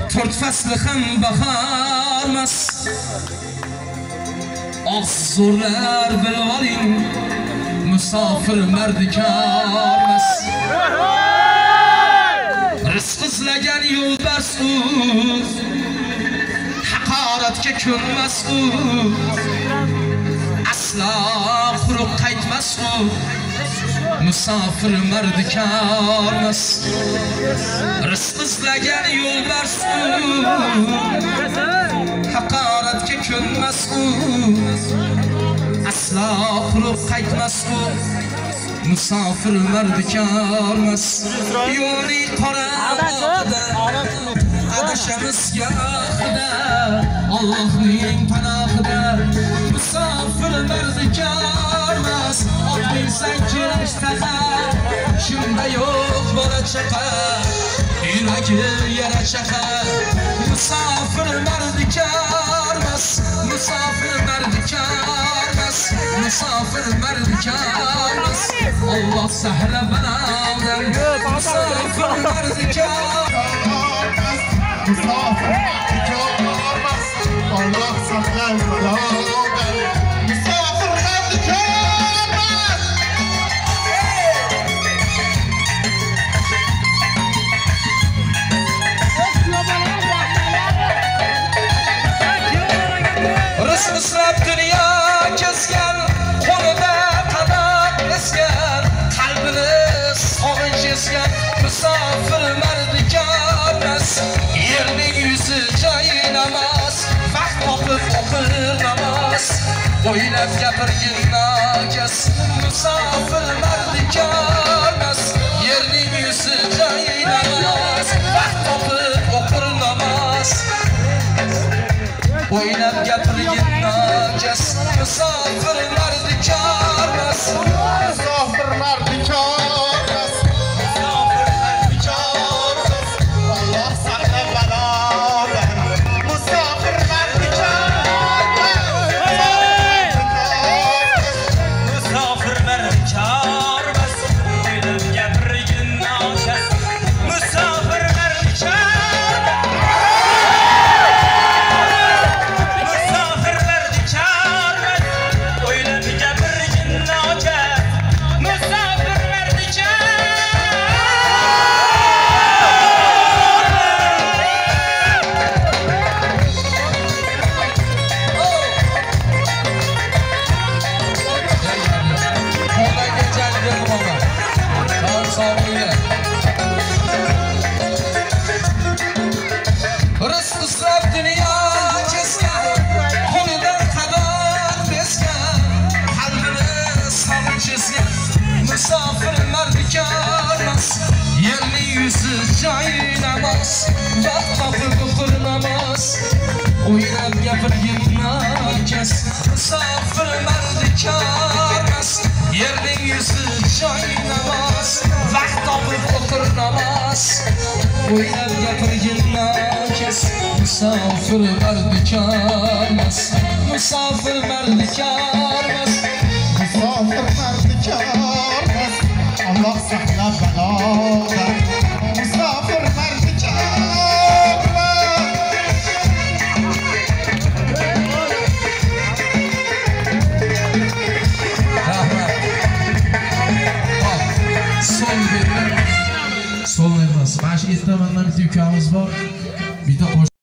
to'rt fasli ham bahormas. Zo'rlar bilib oling, musofir mardikormas. Rizq izlagan yo'lbars u, haqoratga ko'nmas u. Aslo quruq qaytmas u, musofir mardikormas. Rizq izlagan yo'lbars u, haqoratga ko'nmas u. Aslo quruq qaytmas u, musofir mardikormas. Yo'li qorong'ida adashamiz gohida, Allohning panohida. Musofir mardikormas, ot minsang kirash taqa. Shunda yo'q bola chaqa, yuragi yara chaqa. Musofir mardikormas, musofir mardikormas, musofir mardikormas. Allah sahra banadan, musofir mardikormas, musofir mardikormas. Allah sahra banadan, musofir mardikormas. Rizq israb dunyo kesgan, qo'lida taboq esgan, qalbini sog'inch esgan. Musofir mardikormas, yerning yuzi joyinamas. Vaqt topib o'qir namoz, o'ylab gapirgin nokas. Musofir mardikormas, yerning yuzi joyinamas. Vaqt topib o'qir namoz, o'ylab gapirgin nokas. Musofir mardikormas, musofir mardikormas, musofir mardikormas. Allah saqlab balodan, musofir mardikormas, musofir mardikormas. O'ylab gapirgin nokas, musofir rizq israb dunyo kesgan, qo'lida taboq esgan, qalbini sog'inch esgan. Musofir mardikormas, yerning yuzi joyinamas. Vaqt topib o'qir namoz, o'ylab gapirgin nokas. Musofir mardikormas, yerning yuzi joyinamas. Vaqt topib o'qir namoz, o'ylab gapirgin nokas. Musofir mardikormas, musofir mardikormas, musofir mardikormas. Allah saqlab balodan, musofir mardikormas. So'l emas. Mana shu ertamandan bitta ukamiz bor. Bitta